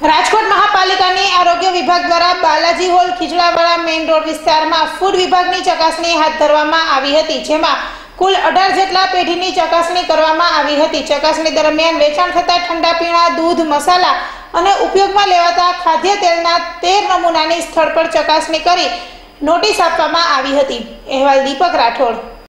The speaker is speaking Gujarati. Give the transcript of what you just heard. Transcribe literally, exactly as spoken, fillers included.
રાજકોટ મહાપાલિકાની આરોગ્ય વિભાગ દ્વારા Balaji hall Khijdawala main road વિસ્તારમાં ફૂડ વિભાગની ચકાસણી હાથ ધરવામાં આવી હતી, જેમાં કુલ અઢાર જેટલા પેઢીની ચકાસણી કરવામાં આવી હતી। ચકાસણી દરમિયાન વેચાણ થતા ઠંડા પીણા, દૂધ, મસાલા અને ઉપયોગમાં લેવાતા ખાદ્ય તેલના તેર નમૂનાની સ્થળ પર ચકાસણી કરી નોટિસ આપવામાં આવી હતી। અહેવાલ દીપક રાઠોડ।